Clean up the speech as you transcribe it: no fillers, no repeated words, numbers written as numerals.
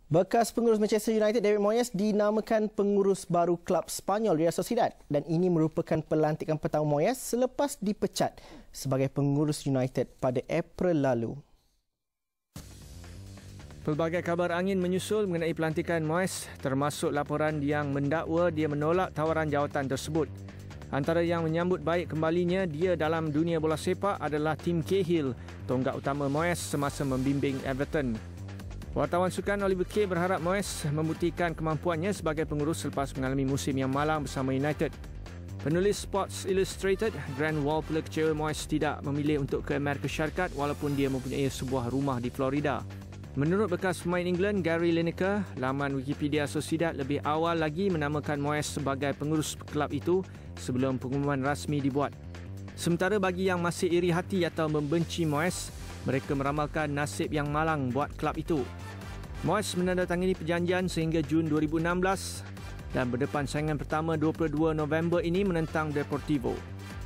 Bekas pengurus Manchester United David Moyes dinamakan pengurus baru klub Spanyol Real Sociedad dan ini merupakan pelantikan pertama Moyes selepas dipecat sebagai pengurus United pada April lalu. Pelbagai kabar angin menyusul mengenai pelantikan Moyes, termasuk laporan yang mendakwa dia menolak tawaran jawatan tersebut. Antara yang menyambut baik kembalinya dia dalam dunia bola sepak adalah Tim Cahill, tonggak utama Moyes semasa membimbing Everton. Wartawan sukan Oliver Kay berharap Moyes membuktikan kemampuannya sebagai pengurus selepas mengalami musim yang malang bersama United. Penulis Sports Illustrated, Grant Wall pula kecewa Moyes tidak memilih untuk ke Amerika Syarikat walaupun dia mempunyai sebuah rumah di Florida. Menurut bekas pemain England Gary Lineker, laman Wikipedia Sociedad lebih awal lagi menamakan Moyes sebagai pengurus kelab itu sebelum pengumuman rasmi dibuat. Sementara bagi yang masih iri hati atau membenci Moyes, mereka meramalkan nasib yang malang buat kelab itu. Moyes menandatangani perjanjian sehingga Jun 2016 dan berdepan saingan pertama 22 November ini menentang Deportivo.